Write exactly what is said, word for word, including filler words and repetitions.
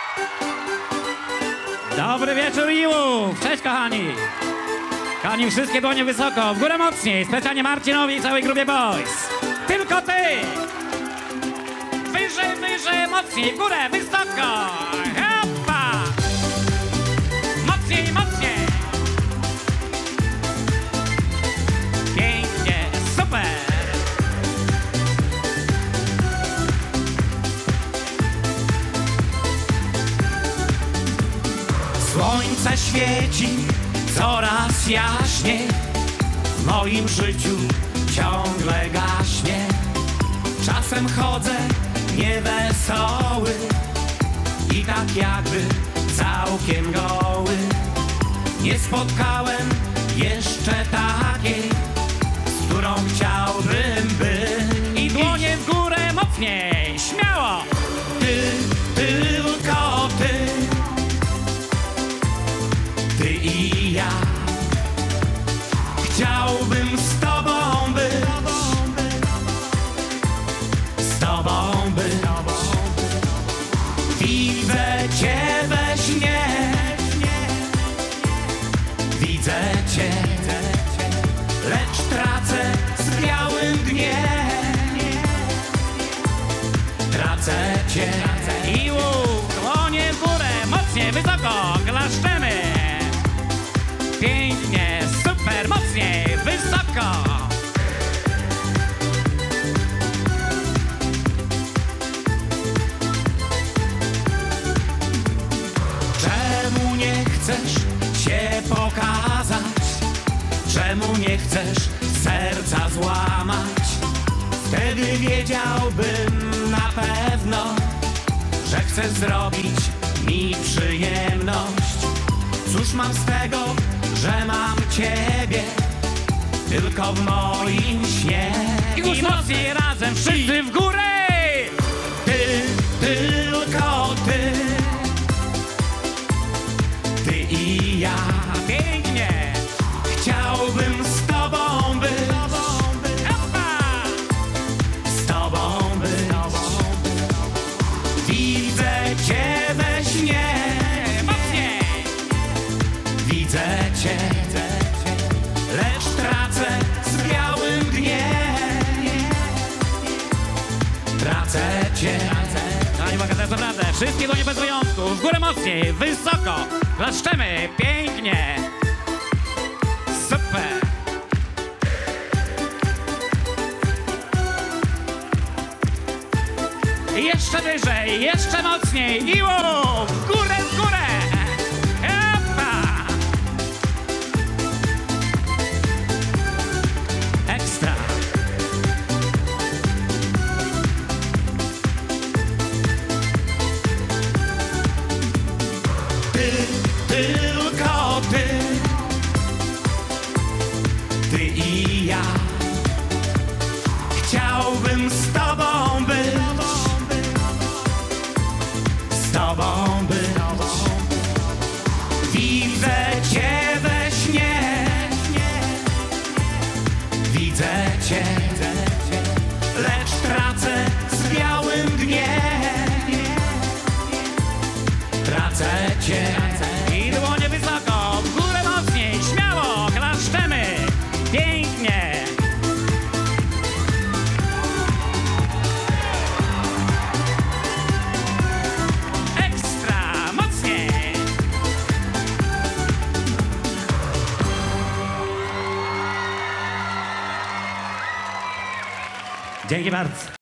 Dobry wieczór, Iłów! Cześć, kochani! Kochani, wszystkie dłonie wysoko, w górę mocniej, specjalnie Marcinowi i całej grupie boys. Tylko ty! Wyżej, wyżej, mocniej, w górę, wysoko! Hoppa! Mocniej, mocniej! Pięknie, super! Słońce świeci coraz jaśniej, w moim życiu ciągle gaśnie. Czasem chodzę niewesoły i tak jakby całkiem goły. Nie spotkałem jeszcze takiej, z którą chciałbym być. I dłonie w górę mocniej, śmiało! Ty, tylko ty, ty i ja. Chciałbym z tobą być, z tobą być. Widzę cię we śnie, widzę cię, lecz tracę z białym dniem. Tracę cię. I łuk, dłonie w górę, mocniej, wysoko, klaszczemy. Pięknie, super, mocniej, wysoko. Czemu nie chcesz się pokazać? Czemu nie chcesz serca złamać? Wtedy wiedziałbym na pewno, że chcesz zrobić mi przyjemność. Cóż mam z tego, że mam ciebie tylko w moim śnie? I głos mocniej razem, wszyscy w górę! Ty, tylko ty, ty i ja. Pięknie! Chciałbym z tobą być, z tobą być. Widzę cię we śnie, mocniej. Widzę cię, lecz tracę z białym dniem. Tracę cię. No nie mogę teraz naprawdę. Wszystkie dłonie bez wyjątku. W górę mocniej, wysoko. Klaszczemy, pięknie. Super. I jeszcze wyżej, jeszcze mocniej. I o, w górę, w górę. Epa. Ekstra. Ty, tylko ty, ty i ja. Chciałbym z tobą być, z tobą być. Widzę cię we śnie, widzę cię, lecz tracę z białym dniem. Tracę cię. I dłonie wysoko, w górę mocniej, śmiało, klaszczemy. Pięknie. Ekstra, mocniej. Dzięki bardzo.